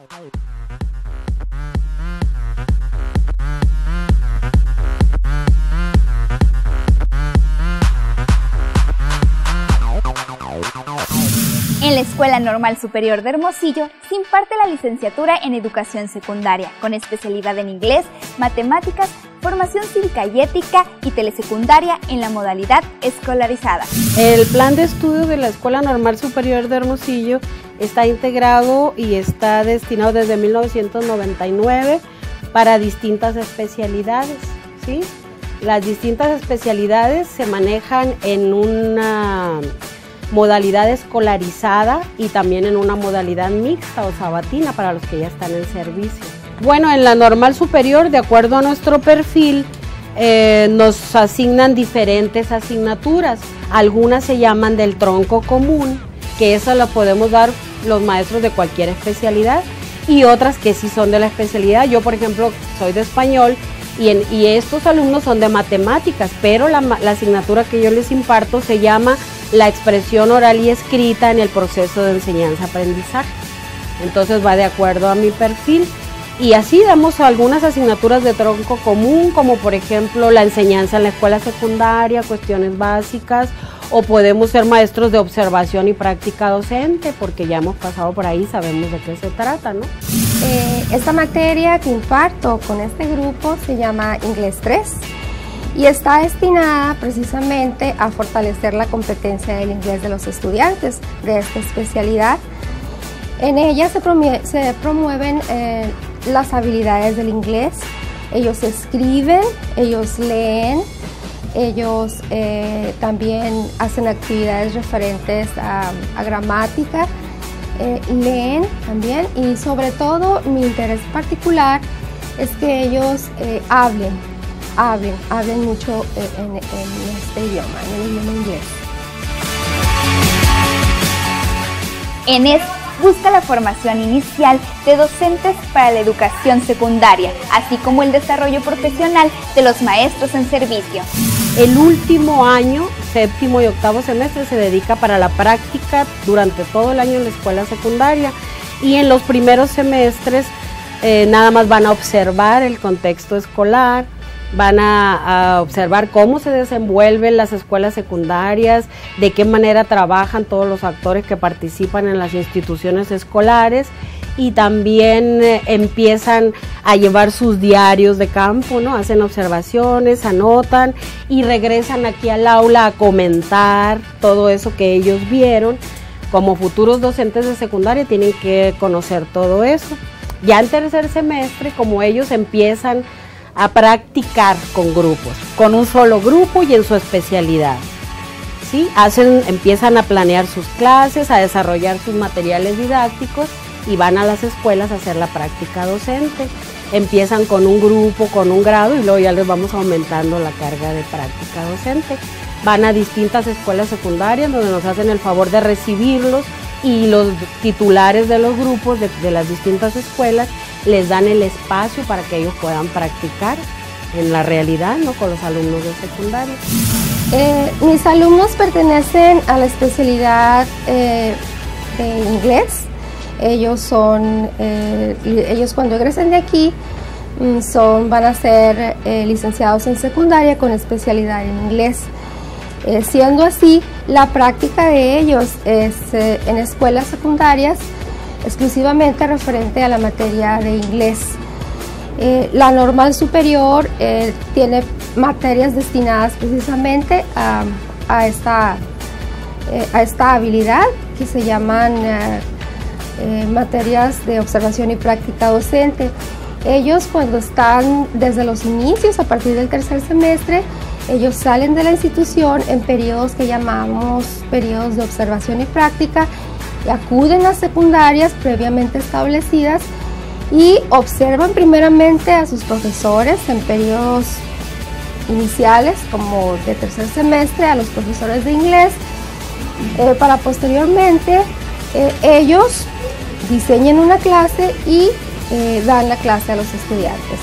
En la Escuela Normal Superior de Hermosillo se imparte la licenciatura en Educación Secundaria, con especialidad en inglés, matemáticas, formación cívica y ética y telesecundaria en la modalidad escolarizada. El plan de estudio de la Escuela Normal Superior de Hermosillo está integrado y está destinado desde 1999 para distintas especialidades, ¿sí? Las distintas especialidades se manejan en una modalidad escolarizada y también en una modalidad mixta o sabatina para los que ya están en servicio. Bueno, en la normal superior, de acuerdo a nuestro perfil, nos asignan diferentes asignaturas. Algunas se llaman del tronco común, que eso lo podemos dar los maestros de cualquier especialidad, y otras que sí son de la especialidad. Yo, por ejemplo, soy de español y estos alumnos son de matemáticas, pero la asignatura que yo les imparto se llama la expresión oral y escrita en el proceso de enseñanza-aprendizaje. Entonces va de acuerdo a mi perfil. Y así damos algunas asignaturas de tronco común, como por ejemplo la enseñanza en la escuela secundaria, cuestiones básicas, o podemos ser maestros de observación y práctica docente, porque ya hemos pasado por ahí, sabemos de qué se trata, ¿no? Esta materia que imparto con este grupo se llama Inglés 3 y está destinada precisamente a fortalecer la competencia del inglés de los estudiantes de esta especialidad. En ella se promueven las habilidades del inglés. Ellos escriben, ellos leen, ellos también hacen actividades referentes a gramática, leen también, y sobre todo mi interés particular es que ellos hablen mucho en este idioma, en el idioma inglés. ENES busca la formación inicial de docentes para la educación secundaria, así como el desarrollo profesional de los maestros en servicio. El último año, séptimo y octavo semestre, se dedica para la práctica durante todo el año en la escuela secundaria, y en los primeros semestres nada más van a observar el contexto escolar, van a observar cómo se desenvuelven las escuelas secundarias, de qué manera trabajan todos los actores que participan en las instituciones escolares, y también empiezan a llevar sus diarios de campo, ¿no? Hacen observaciones, anotan y regresan aquí al aula a comentar todo eso que ellos vieron. Como futuros docentes de secundaria tienen que conocer todo eso. Ya en tercer semestre, como ellos empiezan a practicar con grupos, con un solo grupo y en su especialidad, ¿sí? Empiezan a planear sus clases, a desarrollar sus materiales didácticos y van a las escuelas a hacer la práctica docente. Empiezan con un grupo, con un grado, y luego ya les vamos aumentando la carga de práctica docente. Van a distintas escuelas secundarias donde nos hacen el favor de recibirlos, y los titulares de los grupos de las distintas escuelas les dan el espacio para que ellos puedan practicar en la realidad, ¿no? Con los alumnos de secundaria. Mis alumnos pertenecen a la especialidad de inglés. Ellos cuando egresen de aquí van a ser licenciados en secundaria con especialidad en inglés. Siendo así, la práctica de ellos es en escuelas secundarias exclusivamente referente a la materia de inglés. La normal superior tiene materias destinadas precisamente a esta habilidad, que se llaman materias de observación y práctica docente. Ellos, cuando están desde los inicios, a partir del tercer semestre, ellos salen de la institución en periodos que llamamos periodos de observación y práctica, y acuden a secundarias previamente establecidas y observan primeramente a sus profesores en periodos iniciales, como de tercer semestre, a los profesores de inglés, para posteriormente ellos diseñen una clase y dan la clase a los estudiantes.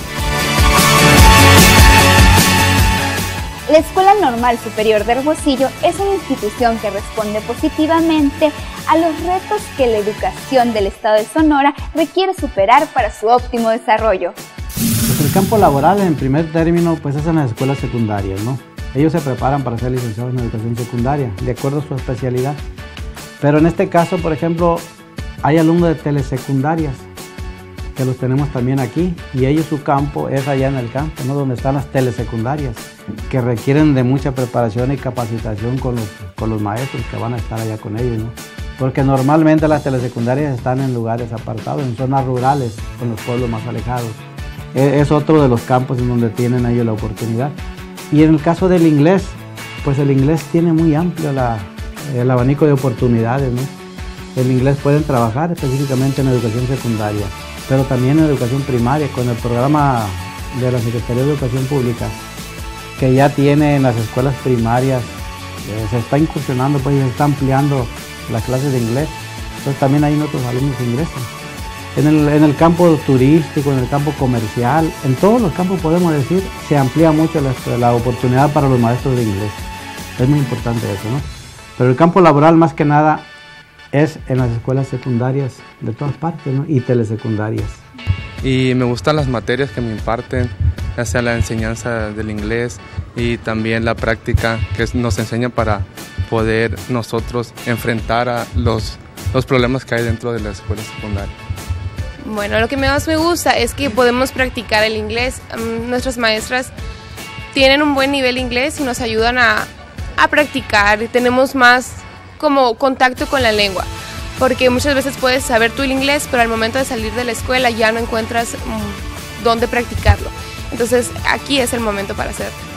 La Escuela Normal Superior de Hermosillo es una institución que responde positivamente a los retos que la educación del estado de Sonora requiere superar para su óptimo desarrollo. Pues el campo laboral, en primer término, pues es en las escuelas secundarias, ¿no? Ellos se preparan para ser licenciados en educación secundaria, de acuerdo a su especialidad. Pero en este caso, por ejemplo, hay alumnos de telesecundarias, que los tenemos también aquí, y ellos su campo es allá en el campo, ¿no? Donde están las telesecundarias, que requieren de mucha preparación y capacitación con los maestros que van a estar allá con ellos, ¿no? Porque normalmente las telesecundarias están en lugares apartados, en zonas rurales, con los pueblos más alejados. Es otro de los campos en donde tienen ellos la oportunidad. Y en el caso del inglés, pues el inglés tiene muy amplio el abanico de oportunidades, ¿no? El inglés pueden trabajar específicamente en educación secundaria, pero también en educación primaria, con el programa de la Secretaría de Educación Pública, que ya tiene en las escuelas primarias, se está incursionando, pues se está ampliando las clases de inglés, entonces también hay otros alumnos que ingresan. En el campo turístico, en el campo comercial, en todos los campos podemos decir, se amplía mucho la oportunidad para los maestros de inglés. Es muy importante eso, ¿no? Pero el campo laboral más que nada es en las escuelas secundarias de todas partes, ¿no? Y telesecundarias. Y me gustan las materias que me imparten, ya sea la enseñanza del inglés y también la práctica que nos enseña para poder nosotros enfrentar a los problemas que hay dentro de la escuela secundaria. Bueno, lo que más me gusta es que podemos practicar el inglés. Nuestras maestras tienen un buen nivel de inglés y nos ayudan a practicar. Tenemos más como contacto con la lengua, porque muchas veces puedes saber tú el inglés, pero al momento de salir de la escuela ya no encuentras dónde practicarlo. Entonces aquí es el momento para hacerlo.